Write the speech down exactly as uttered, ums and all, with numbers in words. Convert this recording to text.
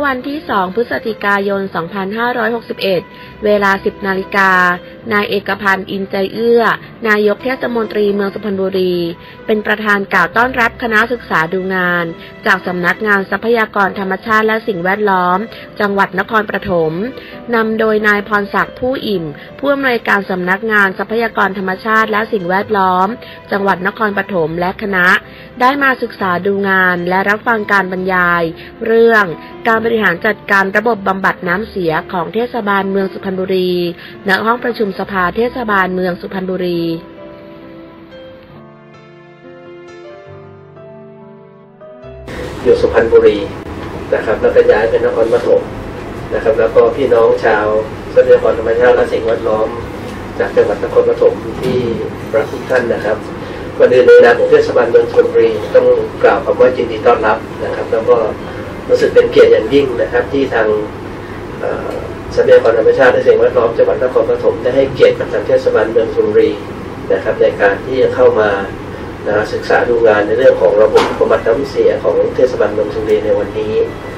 วันที่สองพฤศจิกายนสองพันห้าร้อยหกสิบเอ็ดเวลาสิบนาฬิกานายเอกพันธ์อินใจเอื้อนายกเทศมนตรีเมืองสุพรรณบุรีเป็นประธานกล่าวต้อนรับคณะศึกษาดูงานจากสำนักงานทรัพยากรธรรมชาติและสิ่งแวดล้อมจังหวัดนครปฐมนำโดยนายพรศักดิ์ผู้อิ่มผู้อำนวยการสำนักงานทรัพยากรธรรมชาติและสิ่งแวดล้อมจังหวัดนครปฐมและคณะได้มาศึกษาดูงานและรับฟังการบรรยายเรื่องการบริหารจัดการระบบบำบัดน้ำเสียของเทศบาลเมืองสุพรรณบุรีณห้องประชุมสภาเทศบาลเมืองสุพรรณบุรีอยู่สุพรรณบุรีนะครับแล้วก็ย้ายไปนครปฐมนะครับแล้วก็พี่น้องชาวทรัพยากรธรรมชาติและสิ่งแวดล้อมจากจังหวัดนครปฐมที่รักทุกท่านนะครับก่อนอื่นในนามของเทศบาลเมืองสุพรรณบุรีต้องกล่าวคำว่ายินดีต้อนรับนะครับแล้วก็รู้สึกเป็นเกียรติอย่างยิ่งนะครับที่ทางทรัพยากรธรรมชาติและสิ่งแวดล้อมจังหวัดนครปฐมได้ให้เกียรติกับทางเทศบาลเมืองสุพรรณบุรีนะครับในการที่จะเข้ามาศึกษาดูงานในเรื่องของระบบบำบัดน้ำเสียของเทศบาลเมืองสุพรรณบุรีในวันนี้